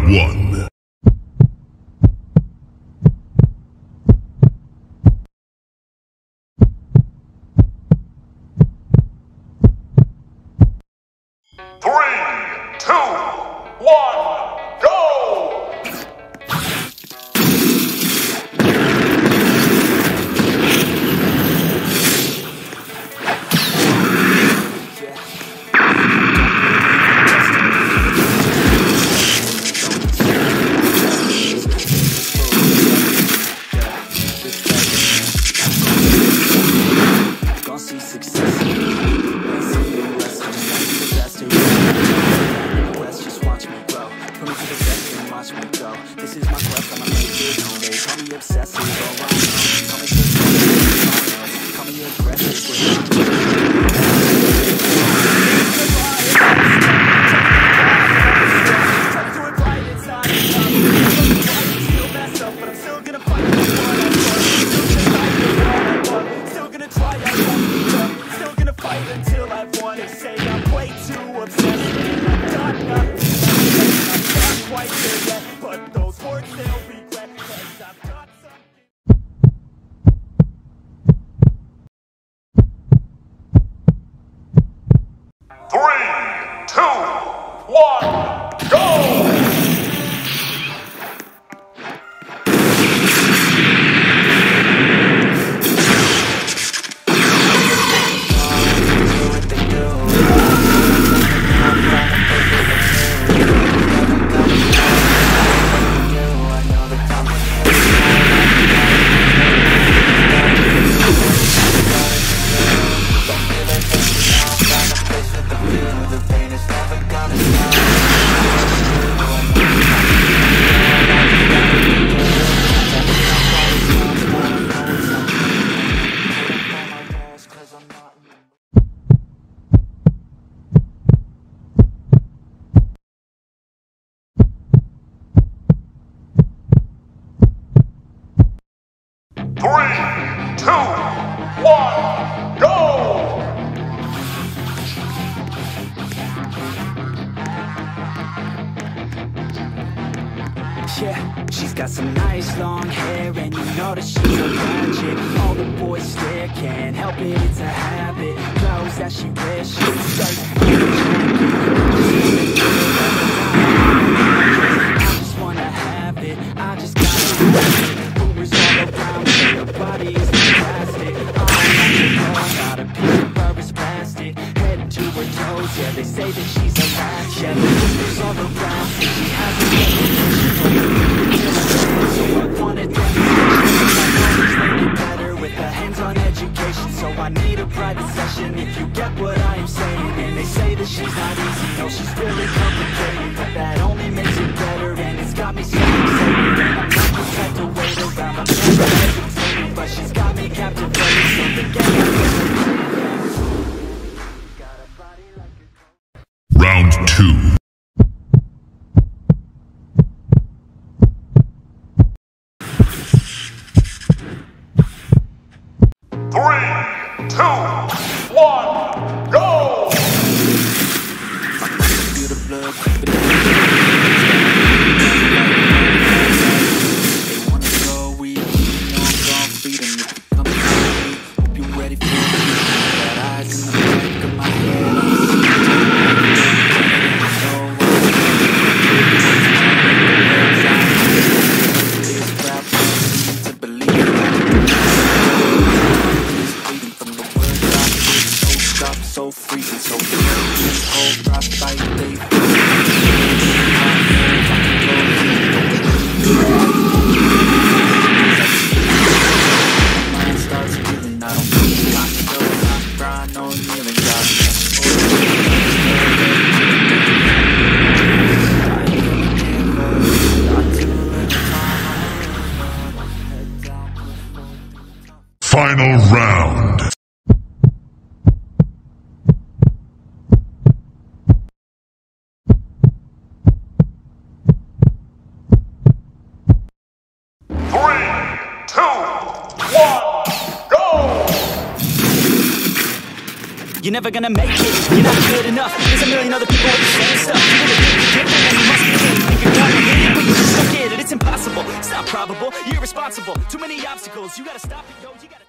1. Yeah, she's got some nice long hair, and you know that she's a ratchet. All the boys stare, can't help it, it's a habit. Clothes that she wears, she starts I just wanna have it, I just gotta have it. Rumors all around me, her body is fantastic. Not a piece of her is plastic. Head to her toes, yeah, they say that she's a latch. Yeah, the rumors all around me, she has a reputation. So I wanted demonstration. Better with a hands-on education. So I need a private session, if you get what I am saying. And they say that she's not easy, no, she's really complicated. But that only makes it better, and it's got me so excited. And I'm not the type to wait around, I'm never hesitating. But she's got me captivated, so forget it. Round 2. So freezing, so cold, frostbite, you're never gonna make it. You're not good enough, there's a million other people with the same stuff. You're gonna think you're different and you must be king. Think you're gonna hit it, but you just don't get it. It's impossible, it's not probable, you're irresponsible. Too many obstacles, you gotta stop it, yo, you gotta